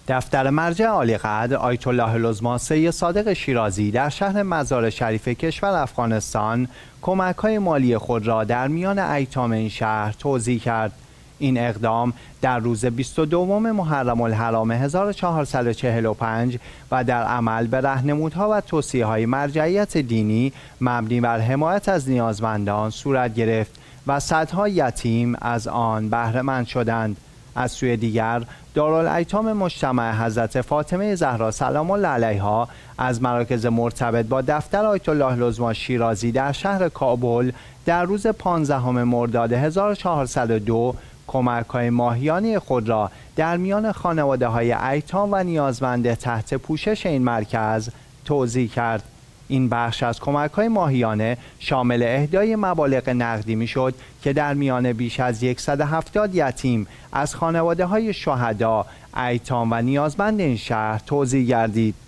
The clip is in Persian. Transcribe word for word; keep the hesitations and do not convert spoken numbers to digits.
دفتر مرجع عالیقدر آیت الله العظمی سید صادق شیرازی در شهر مزار شریف کشور افغانستان کمک‌های مالی خود را در میان ایتام این شهر توزیع کرد. این اقدام در روز بیست و دوم محرم الحرام هزار و چهارصد و چهل و پنج و در عمل به راهنمودها و توصیه‌های مرجعیت دینی مبنی بر حمایت از نیازمندان صورت گرفت و صدها یتیم از آن بهره مند شدند. از سوی دیگر دارالایتام مجتمع حضرت فاطمه زهرا سلام الله علیها از مراکز مرتبط با دفتر آیت الله العظمی شیرازی در شهر کابل در روز پانزدهم مرداد هزار و چهارصد و دو کمک‌های ماهیانه خود را در میان خانواده‌های ایتام و نیازمند تحت پوشش این مرکز توزیع کرد. این بخش از کمک‌های ماهیانه شامل اهدای مبالغ نقدی می‌شد که در میان بیش از صد و هفتاد یتیم از خانواده‌های شهدا، ایتام و نیازمند این شهر توزیع گردید.